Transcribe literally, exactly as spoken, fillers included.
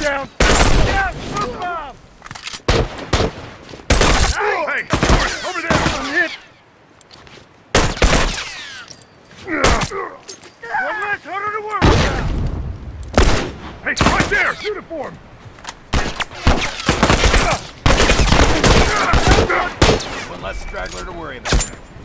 down! Yeah, move bomb! Hey, North, over there! I'm hit! One less harder to work with! Hey, right there! Uniform! One less straggler to worry about.